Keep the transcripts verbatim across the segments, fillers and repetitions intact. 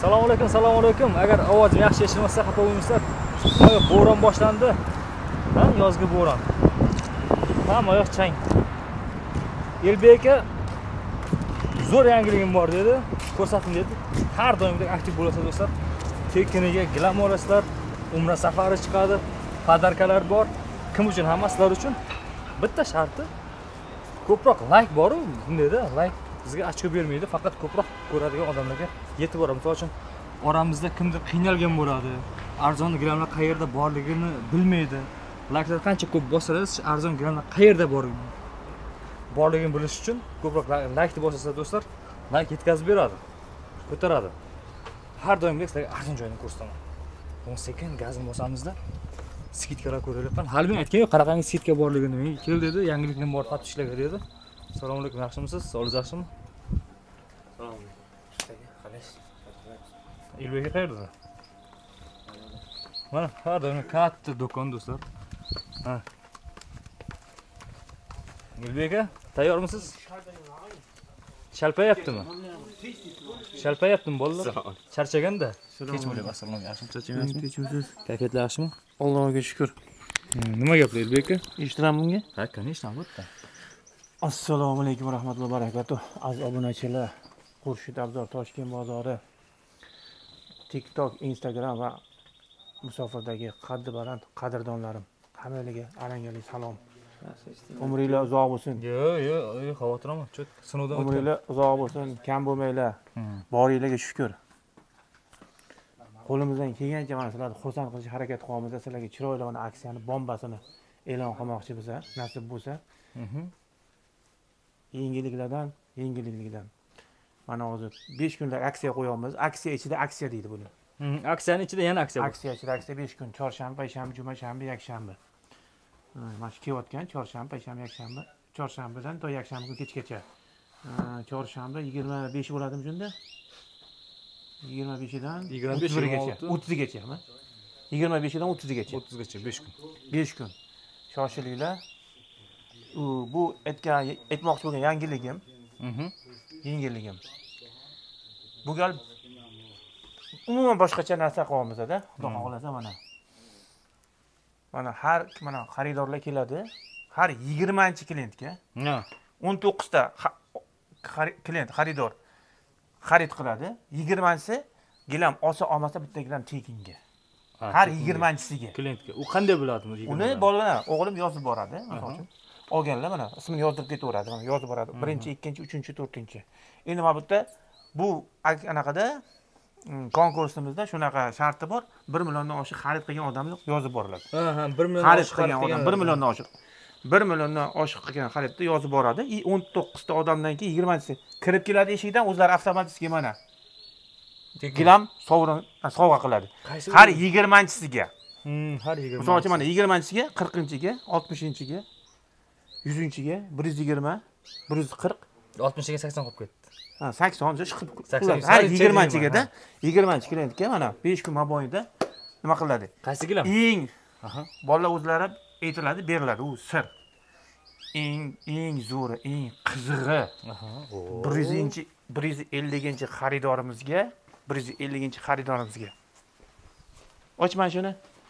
Assalomu alaykum, assalomu alaykum. Agar ovozim yaxshi eshitmasa, xafa bo'lmaysizlar. Bo'ron boshlandi. Ha, yozgi bo'ron. Hamma yoq chang. Elbek aka zo'r yangiligim bor dedi. Ko'rsating dedi. Har doimdek aktiv bo'lasiz do'stlar. Tekiniga gilam olasizlar, umra safari chiqadi, podarkalar bor. Kim uchun? Hammasizlar uchun. Bitta sharti ko'proq like bor-ku, bundayda like bizga ochko bermaydi, faqat ko'proq ko'radigan odamlarga yetib boradi. Misol uchun oramizda kimdir qiynalgan bo'ladi, arzon gilamlar qayerda borligini bilmaydi. Likelar qancha ko'p bossangiz, arzon gilamlar qayerda bor borligini bilish uchun ko'proq like bosasiz do'stlar, like yetkazib beradi, ko'taradi. Har doimlik sizlarga arzon joyini ko'rsataman. o'n sekin gazini bosamizda skidkalar ko'rilyapman. Hali men aytgan yo'q, qaraqangi skidka borligini. Men kel dedi, yangilikni bor topib ishlagan dedi. Assalomu alaykum, yaxshimisiz? Sog'ligingiz yaxshimi? Assalomu alaykum. Xalas. Elbek qayerda? Mana, har doim katta do'kon do'stlar. Ha. Elbek aka, tayyormisiz? Shalpayaptimi? Shalpayaptimi bolalar? Charchaganda. Kech bo'lyapti. Assalomu alaykum. Yaxshimi, charchamayapsizmi? Kechmisiz? Kayfiyatlar yaxshimi? Allohga shukr. Nima gaplar Elbek aka? Eshitiraman bunga? Ha, конечно, albatta. Assalomu alaykum va rahmatullohi va barakatuh. Aziz obunachilar, Xurshid Abzor Toshkent bozori, TikTok, Instagram va musofirdagi qaddi baland qadrdonlarim, hammalarga alangali salom. Umringlar uzoq bo'lsin. Yo'q, yo'q, xavotir olma. Cho't sinovdan o'tgan. Umringlar uzoq bo'lsin, kam bo'lmanglar. Boringlarga shukr. Qo'limizdan kelgancha mana sizlarni xursand qilishga harakat qilamiz. Sizlarga chiroyli mana aksiyani bombasini e'lon qilmoqchi bo'lsa, nasib bo'lsa. Yengilliklardan, yengilliklardan. Mana hozir besh kunlik aksiya qo'yamiz. Aksiya ichida aksiya deydi buni. Aksiyaning ichida yana aksiya bor. Aksiya ichida aksiya besh kun, chorshanba, payshanba, juma, shanba, yakshanba. Mana shu kelayotgan chorshanba, payshanba, yakshanba, chorshanbadan to yakshanba kechgacha. Chorshanba yigirma besh bo'ladimi shunda? yigirma beshidan yigirma besh gacha, o'ttizgacha mi? yigirma beshidan o'ttizgacha. o'ttizgacha besh kun. besh kun. Shoshilinglar. Bu aytgan aytmoqchi bo'lgan yangiligim. Mhm. Yengilligim. Bu gal umuman boshqacha narsa qilyapmiz-da. Xudo xohlasa mana. Mana har mana xaridorlar keladi. Har yigirmanchi klientga. Ha. o'n to'qqiz ta klient xaridor xarid qiladi. yigirmanchisi gilam olsa olmasa bitta gilam tekinga. Har yigirmanchisiga. Klientga. U qanday bo'ladi buni? Uni bolalar, o'g'lim yozib boradi, masalan uchun. Olganlar mana ismini yozdirib ketaveradi, mana yozib boradi. birinchi, ikkinchi, uchinchi, to'rtinchi. Endi mana bu yerda bu anaqada konkursimizda shunaqa sharti bor. bir milliondan oshiq xarid qilgan odamni yozib boriladi. Ha, ha, bir milliondan xarid qilgan odam bir milliondan oshiq. bir milliondan oshiq qilgan xaridni yozib boradi. o'n to'qqiz ta odamdan keyin yigirmanchisi kirib keladi eshikdan, o'zlari avtomatik mana gilam sovrin sovg'a qiladi. Har yigirmanchisiga. Hmm, har yigirma. Misol uchun mana yigirmanchisiga, qirqinchiga, oltmishinchiga, yuzinchiga, bir yuz yigirma, bir yuz qirq, oltmishiga sakson qolib ketdi. Ha, sakson chiqib qiladi. Har yigirmanchiga-da, yigirmanchi klientga mana besh kun mobaynida nima qiladi? Qaysi gilam? Eng, aha, bolalar o'zlari aytiladi, beriladi, u sir. Eng eng zo'ri, eng qizig'i. Aha, bir yuz bir yuz ellinchi xaridorimizga, bir yuz ellinchi xaridorimizga. Ochman shuni.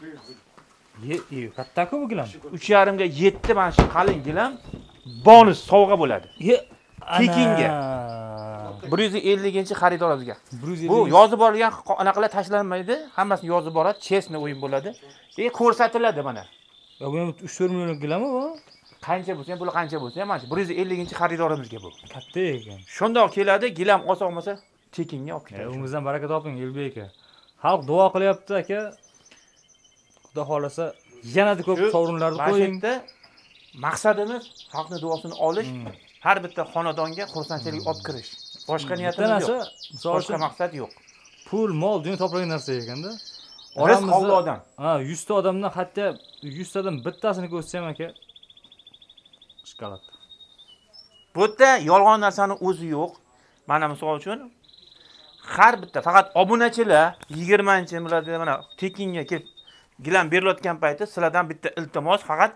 Ye, ye, katta-ku bu gilam. uch yarim ga yetti mana shu qalin gilam bonus sovg'a bo'ladi. Ye, tekinga. bir yuz ellinchi xaridorimizga. Bu yozib borilgan anaqalar tashlanmaydi, hammasini yozib boradi, chestni o'yin bo'ladi. E ko'rsatiladi mana. Ya bu uch to'rt million gilami bu? Qancha bo'lsa ham, puli qancha bo'lsa ham, mana shu bir yuz ellinchi xaridorimizga bu. Katta ekan. Shundoq keladi, gilam olsa olmasa tekinga olib ketadi. O'zingizdan baraka toping Elbek aka. Xalq duo qilyapti aka. Xudo xolasa yanada ko'p sovrinlarni qo'ying. Maqsadimiz xalqning duosini olish, har bitta xonadonga xursandchilik olib kirish. Boshqa niyatimiz yo'q. Boshqa maqsad yo'q. Pul, mol, dunyo topilgan narsa ekanda. Rizq Allohdan. Ha, yuz ta odamdan hatto yuz tadan bittasini ko'rsam aka shikolat. Bu yerda yolg'on narsaning o'zi yo'q. Mana misol uchun har bitta faqat obunachilar yigirmanchi bo'ladi, mana tekinga kelib gilam berilayotgan payti sizlardan bitta iltimos, faqat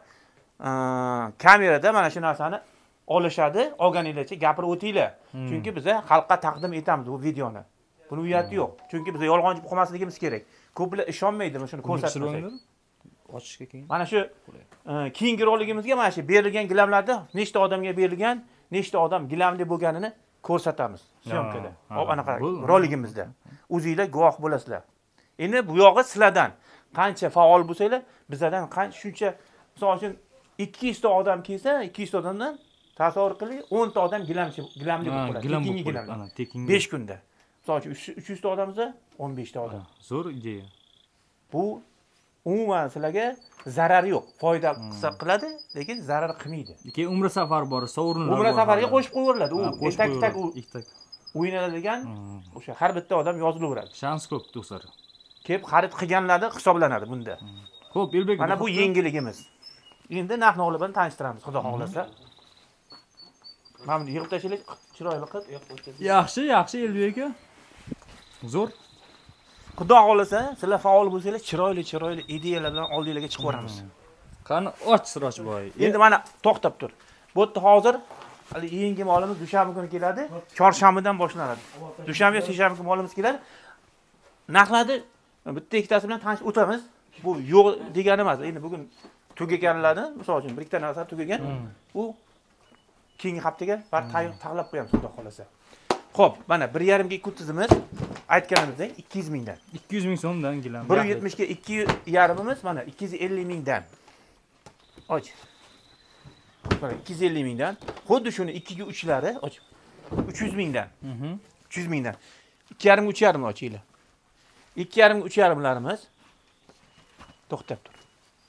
kamerada mana shu narsani olishadi, olganinglarcha gapirib o'tinglar. Chunki biz xalqqa taqdim etamiz bu videoni. Buni uyati yo'q. Chunki biz yolg'onchi bo'lib qolmasligimiz kerak. Ko'plar ishonmaydi mana shuni ko'rsatmasak. Ochishga keyin. Mana shu keyingi roligimizga mana shu berilgan gilamlarda nechta odamga berilgan, nechta odam gilamli bo'lganini ko'rsatamiz syomkada. Hop anaqa roligimizda. O'zingizlar guvoh bo'lasizlar. Endi bu yog'i sizlardan qancha faol bo'lsanglar, bizlardan qancha shuncha, misol uchun ikki yuz ta odam kelsa, ikki yuz ta odamdan tasavvur qiling, o'n ta odam gilamchi, gilamli bo'lib qoladi. Tekinga gilamli. Tekinga. besh kunda. Misol uchun uch yuz ta odamsa, o'n besh ta odam. Zo'r ideya. Bu umuman sizlarga zarar yo'q. Foyda qilsa qiladi, lekin zarar qilmaydi. Keyin umra safari bor, sovrinlar bor. Umra safariga qo'shib qo'yaveradi. U tak-tak u o'ynaladigan o'sha har bitta odam yozilaveradi. Shans ko'p do'stlar. Kelib xarid qilganlarda hisoblanadi bunda. Xo'p, Elbek. Mana bu yengilligimiz. Endi narx-navo bilan tanishtiramiz, xudo xolasa. Mana buni yig'ib tashlaylik, chiroyli qilib. Yaxshi, yaxshi Elbek aka. Zo'r. Xudo xolasa, sizlar faol bo'lsanglar, chiroyli-chiroyli ideyalar bilan oldinglarga chiqib boramiz. Qani och Sirojboy. Endi mana to'xtab tur. Bu yerda hozir hali yangi molimiz dushanba kuni keladi. Chorshanbadan boshlanadi. Dushanba, seshanba kuni molimiz keladi. Narxlarni bitta ikkitasi bilan tanishib o'tamiz. Bu yo'q degani emas. Endi bugun tugaganlarni, misol uchun bir ikkita narsa tugagan, u keyingi haftaga bir tayyor taqlab qo'yamiz, xudo xolasa. Xo'p, mana bir yarim ga ikki o'ttizimiz aytganimizdek ikki yuz mingdan. ikki yuz ming so'mdan gilam. bir yuz yetmish ga ikki yarimimiz mana ikki yuz ellik mingdan. Och. Mana ikki yuz ellik mingdan. Xuddi shuni ikki ga uchlari, och. uch yuz mingdan. Mhm. uch yuz mingdan. ikki yarim ga uch yarim ochinglar. ikki yarim ga uch yarimlarimiz to'xtab tur.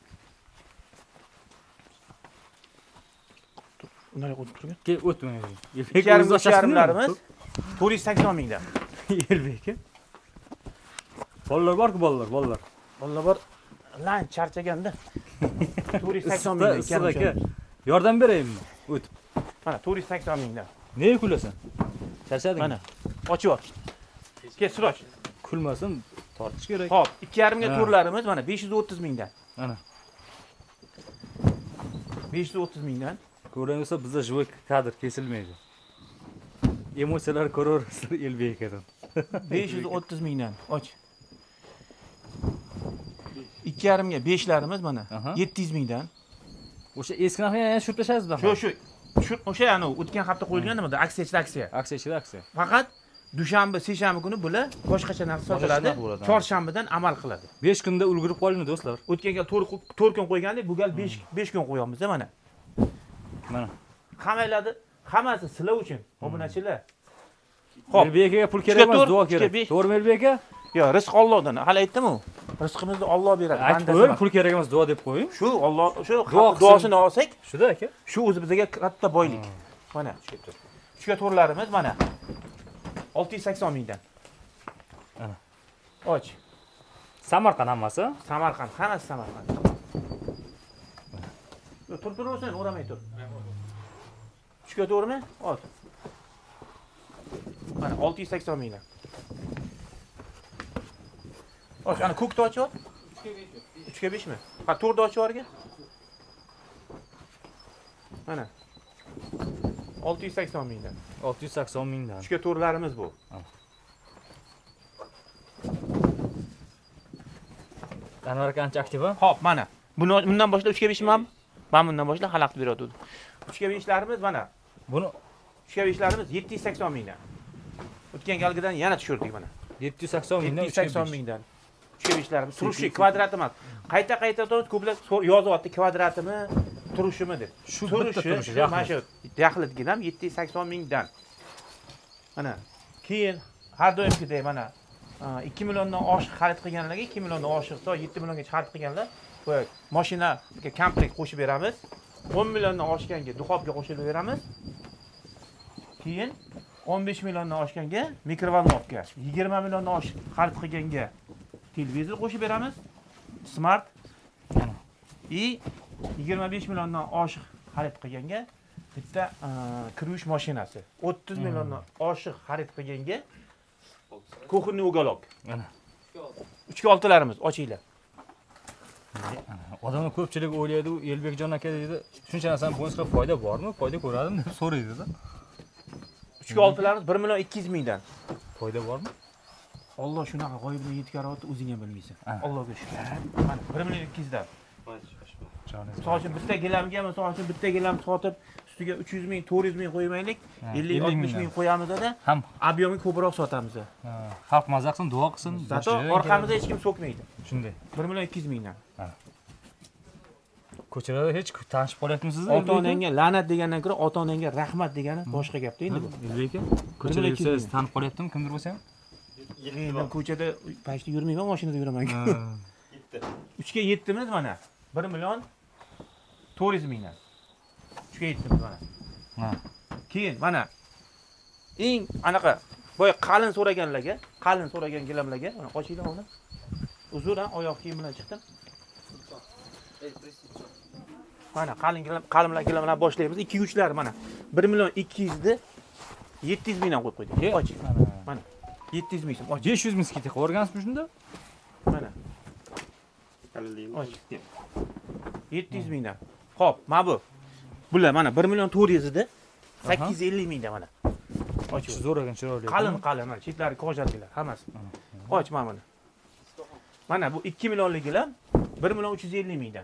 Unday qo'yib turgan. Ke o'tmang. ikki yarim ga uch yarimlarimiz to'rt yuz sakson mingdan. Elbek. Bolalar bor-ku, bolalar, bolalar. Bolalar bor. Lan charchaganda. to'rt yuz sakson mingdan aka. Yordam beraymi? O'tib. Mana to'rt yuz sakson mingdan. Nega kulasan? Charchading. Mana. Ochib ol. Kel Siroj. Kulmasin, tortish kerak. Xo'p, ikki yarim ga to'rlarimiz mana besh yuz o'ttiz mingdan. Mana. besh yuz o'ttiz mingdan. Ko'rinsa bizda живой kadr kesilmaydi. Emotsiyalar ko'raverasiz Elbek akadan. besh yuz o'ttiz mingdan. Och. ikki yarim ga beshlarimiz mana yetti yuz mingdan. O'sha eski narxni yana tushirib tashlaysiz Shu shu. Shu o'sha yana o'tgan hafta qo'yilgan nimada aksiya ichida aksiya. Aksiya ichida aksiya. Faqat dushanba, seshanba kuni bular boshqacha narx sotiladi. Chorshanbadan amal qiladi. besh kunda ulgurib qoling do'stlar. O'tgan gal to'rt kun qo'ygandik, bu gal besh kun qo'yamiz mana. Mana. Hammalarni hammasi sizlar uchun, obunachilar. Xo'p, Elbek akaga pul kerak emas, duo kerak. To'g'rimi Elbek aka? Yo'q, rizq Allohdan. Hali aytdim-ku. Rizqimizni Alloh beradi. Bandasi pul kerak emas, duo deb qo'ying. Shu Alloh, shu duosini olsak, shuda aka. Shu o'zi bizga katta boylik. Mana shu tur. Shuga to'rlarimiz mana olti yuz sakson mingdan. Ana. Och. Samarqand hammasi? Samarqand, hammasi Samarqand. Tur tur o'rsan, o'ramay tur. Shuga to'g'rimi? Ol. Mana olti yuz sakson mingdan. Och, ana ko'kni ochib ol. uch ga besh mi? Ha, to'rtni ochib o'rga. Mana. olti yuz sakson mingdan. olti yuz sakson mingdan. Shuga to'rlarimiz bu. Anvar aka ancha aktiv a? Xo'p, mana. Buni bundan boshlab uch ga besh mi? Men bundan boshlab xalaqit beradi. uch ga beshlarimiz mana. Buni uch ga beshlarimiz yetti yuz sakson mingdan. O'tgan galgidan yana tushirdik mana. yetti yuz sakson mingdan. yetti yuz sakson mingdan. uch ga beshlarimiz turishli kvadrat emas. Qayta-qayta ko'plar yozyapti kvadratimi, turishimi deb. Shu bitta turishi, mana shu daxlitgin ham yetti yuz sakson mingdan. Mana keyin har doimgidek mana ikki milliondan oshiq xarid qilganlarga ikki milliondan oshiq to yetti milliongacha xarid qilganlar bu mashinaga komplekt qo'shib beramiz. o'n milliondan oshganga duxobga qo'shib beramiz. Keyin o'n besh milliondan oshganga mikrovolnovka, yigirma milliondan oshiq xarid qilganga televizor qo'shib beramiz. Smart и yigirma besh milliondan oshiq xarid qilganga bitta kruiz mashinasi. o'ttiz milliondan oshiq xarid qilganga kuxonniy uголок. Mana. uch ga oltilarimiz ochinglar. Odamlar ko'pchilik o'ylaydi, Elbekjon aka deydi, shuncha narsadan bonusga foyda bormi? Foyda ko'radimi deb so'raydi-da. uch ga oltilarimiz bir million ikki yuz mingdan. Foyda bormi? Alloh shunaqa g'oyibni yetkaryapti, o'zing ham bilmaysan. Allohga shukr. Mana bir million ikki yuz dan. Misol uchun bitta gilamga, misol uchun bitta gilam sotib, ustiga uch yuz ming, to'rt yuz ming qo'ymaylik, ellik oltmish ming qo'yamiz-da, ham ob'yomni ko'proq sotamiz. Ha, xalq mazza qilsin, duo qilsin. Zato orqamizda hech kim so'kmaydi. Shunday. bir million ikki yuz mingdan. Ha. Ko'chalarda hech tanishib qolyapmisiz? Ota-onangga la'nat degandan ko'ra ota-onangga rahmat degani boshqa gapda endi bu. Lekin ko'chada yursangiz tanib qolyaptimi, kimdir bo'lsa ham? Men ko'chada pashta yurmayman, mashinada yuraman. uch ga yetdimiz mana. bir million to'rt yuz mingdan. uch ga yetdimiz mana. Ha. Keyin mana eng anaqa boya qalin so'raganlarga, qalin so'ragan gilamlarga, mana ochinglar uni. Uzun oyoq kiyim bilan chiqdim. Mana qalin gilam, qalimlar gilamlar boshlaymiz. ikki uchlar mana. bir million ikki yuz ni yetti yuz mingdan qo'yib qo'ydik. Och. Mana. yetti yuz ming so'm. Och. besh yuz ming skit qilib o'rgansizmi shunda? Mana. Och. yetti yuz mingdan. Xo'p, mana bu. Bular mana bir million to'rt yuz edi. sakkiz yuz ellik mingdan mana. Och. Zo'ragan chiroyli. Qalin qalin mana chetlari ko'jatdilar hammasi. Och mana buni. Mana bu ikki millionlik gilam bir million uch yuz ellik mingdan.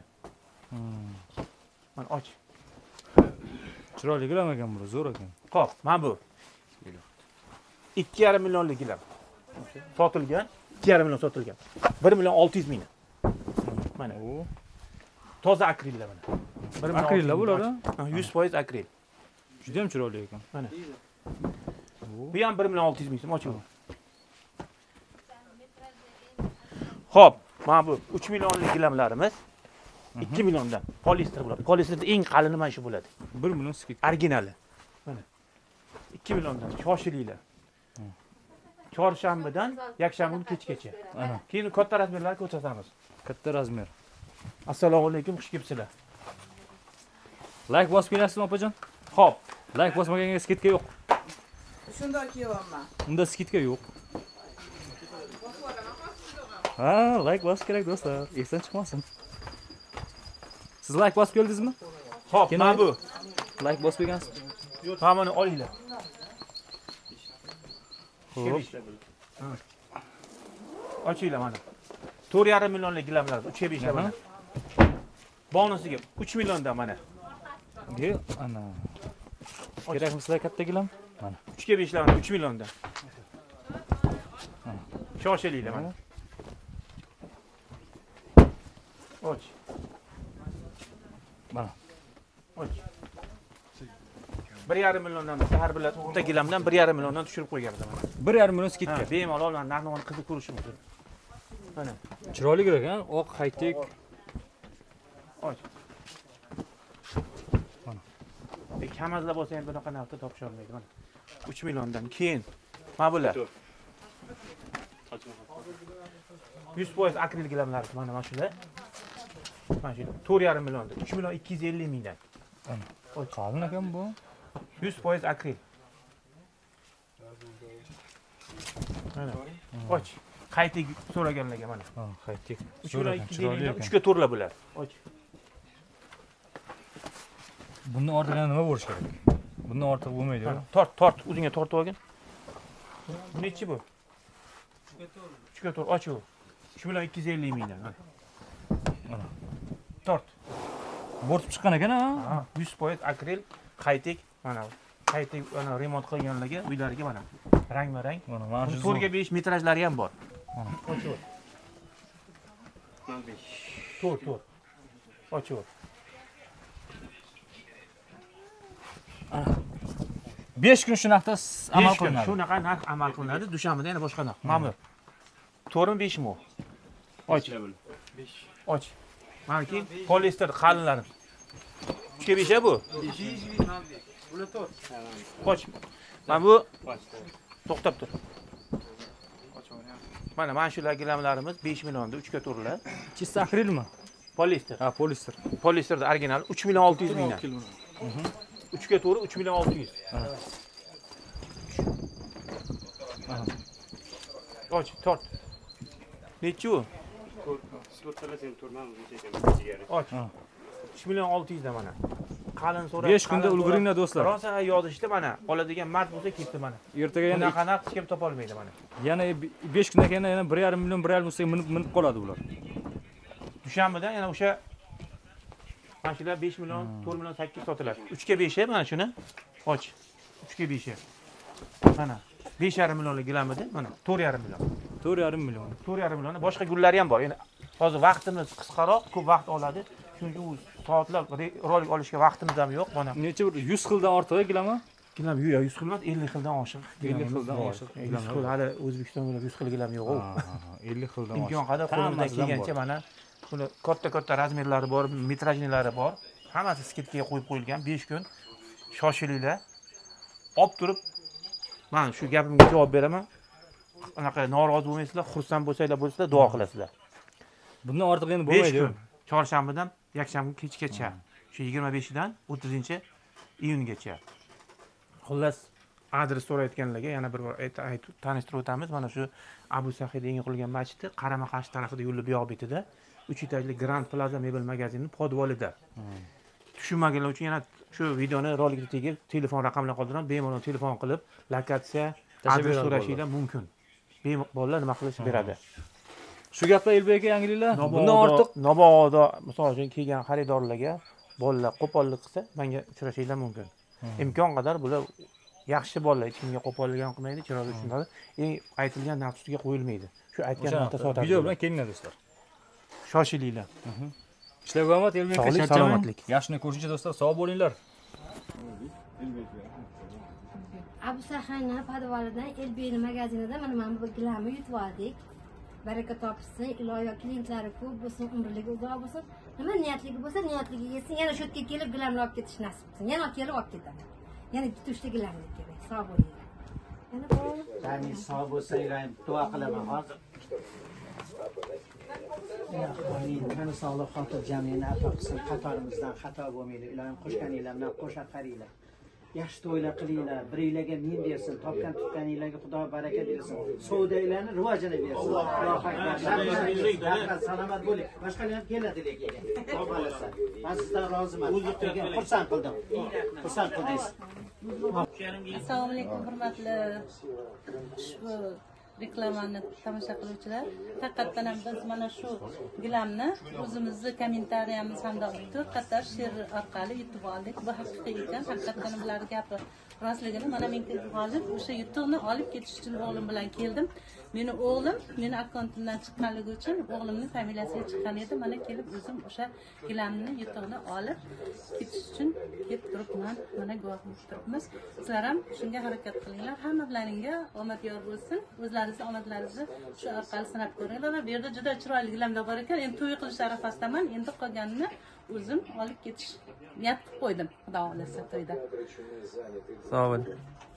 Mana och. Chiroyli gilam ekan bu, zo'r ekan. Xo'p, mana bu. ikki yarim millionlik gilam. Sotilgan, ikki yarim million sotilgan. bir million olti yuz mingdan. Mana u. Toza akrillar mana. Akrillar bo'ladi? yuz foiz akril. Juda ham chiroyli ekan. Mana. Bu ham bir million olti yuz ming so'm oching. Xo'p, mana bu uch millionlik gilamlarimiz ikki milliondan poliester bo'ladi. Poliesterda eng qalini mana shu bo'ladi. bir million skit. Originali. Mana. ikki milliondan shoshilinglar. Chorshanbadan yakshanba kuni kechgacha. Ana. Keyin katta razmerlarni ko'rsatamiz. Katta razmer. Assalomu alaykum, xush kelibsizlar. Like bosib kelasizmi opajon? Xo'p, like bosmaganga skitka yo'q. Shunda kelyapman. Unda skitka yo'q. Ha, like bosib kerak do'stlar. Esdan chiqmasin. Siz like bosib keldingizmi? Xo'p, mana bu. Like bosib kelgansiz? Hammani olinglar. Xo'p. Ochinglar mana. to'rt yarim millionlik gilamlar, uch ga beshlar mana. Bonusiga uch milliondan mana. Ge, ana. Kerakmi sizlarga katta gilam? Mana. uch ga beshlar mana uch milliondan. Shoshilinglar mana. Och. Mana. Och. bir yarim milliondan har bir bitta gilamdan bir yarim milliondan tushirib qo'yganmiz mana. bir yarim million skitka. Bemalol mana narxni qiziq ko'rishim mumkin. Mana. Chiroyli ekan, oq haytek. Och. Mana. E kamazlar bo'lsa ham bunaqa narxda topisha olmaydi mana. uch milliondan keyin mana bular. yuz foiz akril gilamlar mana mana shular. Mana shu to'rt yarim milliondan uch million ikki yuz ellik mingdan. Ana. Qalin ekan bu. yuz foiz akril. Mana. Och. Qaytik so'raganlarga mana. Ha, qaytik. uch million ikki yuz ellik mingdan uch ga to'rtlar bular. Och. Bundan ortiq nima bo'lish kerak? Bundan ortiq bo'lmaydi. Tort, tort, o'zingga tortib olgin. Bu nechi bu? uch ga to'rt, och u. uch million ikki yuz ellik mingdan. Mana. Tort. Bo'rtib chiqqan ekan, ha? yuz foiz akril, qaytik, mana qaytik ana remont qilganlarga, uylariga mana rang-barang. Mana mana shu to'rt ga besh metrajlari ham bor. Mana. Ochur. to'rt, to'rt. Ochur. besh kun shunaqda amal qilinadi. Shunaqa narx amal qilinadi. Dushanbada yana boshqa narx. Ma'mur. to'rt mi besh mi? Och. Och. Mana keyin poliester qalinlari. uch ga besh bu? Bular to'rt. Och. Mana bu to'xtab tur. Mana mana shular gilamlarimiz besh millionda uch ga to'rtlar. Chista akrilmi? Poliester. Ha, poliester. Poliesterda original uch million olti yuz mingdan. uch ga to'rt uch million olti yuz. Och, tort. Nechi u? Och. uch million olti yuz da mana. qalin so'rab. besh kunda ulguringlar do'stlar. Rosa yozishdi mana. Oladigan mard bo'lsa ketdi mana. Ertaga yana bunaqa narx hech kim topa olmaydi mana. yana besh kundan keyin yana bir yarim million bir yarim million minib minib qoladi ular. Dushanbada yana o'sha mana shular besh million, to'rt million sakkiz sotiladi. uch ga besh mana shuni. Och. uch ga besh. Mana besh yarim millionlik gilamida mana to'rt yarim million. to'rt yarim million. to'rt yarim million. Boshqa gullari ham bor. Endi hozir vaqtimiz qisqaroq, ko'p vaqt oladi. Chunki u soatlab rolik olishga vaqtimiz ham yo'q. Mana necha bir yuz xildan ortiq gilami? Gilam yo'q, yuz xil emas, ellik xildan oshiq. ellik xildan oshiq. yuz xil hali O'zbekiston bilan yuz xil gilam yo'q. ellik xildan oshiq. Imkon qadar qo'limizdan kelgancha mana buni katta-katta razmerlari bor, metrajnilari bor. Hammasi skidkaga qo'yib qo'yilgan. besh kun shoshilinglar. Olib turib mana shu gapimga javob beraman. Anaqa norozi bo'lmaysizlar, xursand bo'lsanglar bo'lsanglar duo qilasizlar. Bundan ortiq endi bo'lmaydi. Chorshanbadan yakshanba kechgacha. Shu yigirma beshidan o'ttizinchi iyungacha. Xullas, adres so'rayotganlarga yana bir bor aytib tanishtirib o'tamiz. Mana shu Abu Sahida yangi qurilgan masjidni qarama-qarshi tarafida yo'lni bu yoq betida uch etajli Grand Plaza mebel magazini podvolida. Tushunmaganlar uchun yana shu videoni rolikga tegib, telefon raqamlarini qoldiraman, bemalol telefon qilib, lokatsiya, adres so'rashinglar mumkin. Bolalar nima qilish beradi. Shu gaplar Elbek aka yangiliklar. Bundan ortiq mabodo misol uchun kelgan xaridorlarga bolalar qo'pollik qilsa, menga uchrashinglar mumkin. Imkon qadar bular yaxshi bolalar, hech kimga qo'pollik ham qilmaydi, chiroyli tushunadi. Eng aytilgan narx ustiga qo'yilmaydi. Shu aytgan narxda sotadi. Video bilan kelinglar do'stlar. Shoshilinglar. Ishlarga omad Elbek aka, sog'lik, salomatlik. Yaxshini ko'rishuncha do'stlar, sog' bo'linglar. Abu Sahina podvalidan Elbekning magazinida mana mana bu gilamni yutib oldik. Baraka topsin, iloyo klientlari ko'p bo'lsin, umrligi uzoq bo'lsin. Nima niyatligi bo'lsa, niyatligi yetsin. Yana shu yerga kelib gilamni olib ketish nasib qilsin. Yana kelib olib ketaman. Yana bitta uchta gilamni kerak. Sog' bo'linglar. Yana bor. Qani sog' bo'lsanglar ham duo qilaman hozir. Ilohim, mana sog'lik xotir jamiyatni ato qilsin, qatorimizdan xato bo'lmaydi. Ilohim qo'shganinglar bilan qo'sha qaringlar. Yaxshi to'ylar qilinglar, biringlarga men bersin, topgan tutganinglarga Xudo baraka bersin. Savdolarni rivojini bersin. Alloh salomat bo'ling. Boshqalar ham keladi lekin. Xo'p, men sizdan roziman. O'zingizga xursand qildim. Xursand qildingiz. Assalomu alaykum hurmatli ushbu reklamani tomosha qiluvchilar. Haqiqatan ham biz mana shu gilamni o'zimizni kommentariyamiz hamda to'rt qator she'r orqali yutib oldik. Bu haqiqiy ekan. Haqiqatan bular gapi rostligini mana men hozir o'sha yutuqni olib ketish uchun o'g'lim bilan keldim. Meni o'g'lim meni akkauntimdan chiqqanligi uchun o'g'limning familiyasiga chiqqan edi. Mana kelib o'zim o'sha gilamni yutuqni olib ketish uchun kelib turibman. Mana guvoh bo'lib turibmiz. Sizlar ham shunga harakat qilinglar. Hammalaringga omad yor bo'lsin. O'zlaringizni omadlaringizni shu orqali sinab ko'ringlar. Bu yerda juda chiroyli gilamlar bor ekan. Endi to'y qilish arafasidaman. Endi qolganini o'zim olib ketish niyat qilib qo'ydim. Xudo xolasa to'yda. Sog' bo'ling.